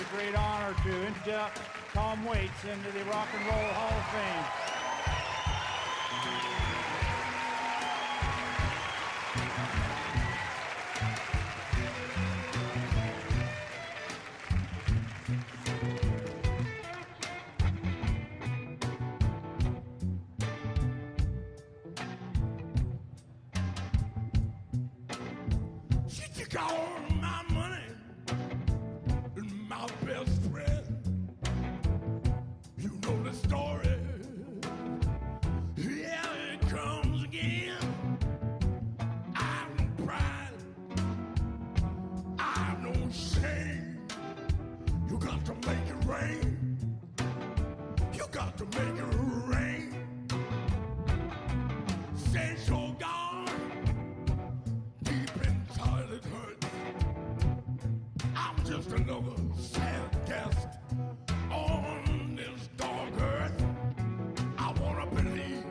great honor to induct Tom Waits into the Rock and Roll Hall of Fame. She took all my money and my best friend. You know the story. Yeah, it comes again. I've no pride. I've no shame. You got to make it rain. You got to make it rain. Since you're gone, deep inside it hurts. I'm just another sad guest on this dark earth. I wanna believe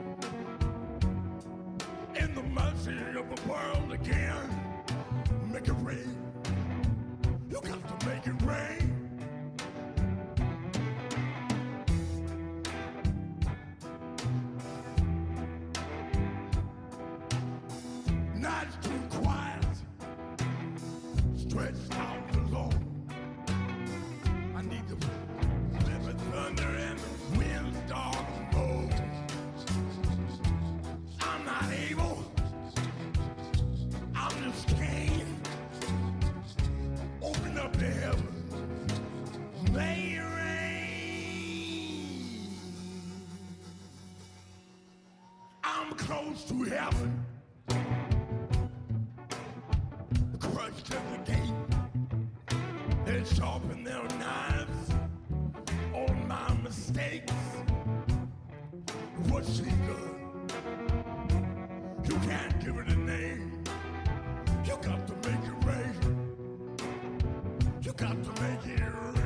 in the mercy of the world again. Make it rain. You got to make it rain. Night's too quiet, stretched out alone. I need the living thunder and the wind's dark moan. I'm not able, I'm just Cain. Open up the heavens, may it rain. I'm close to heaven. Crushed at the gate, they sharpen their knives on my mistakes. What she done, you can't give it a name. You got to make it rain. You got to make it rain.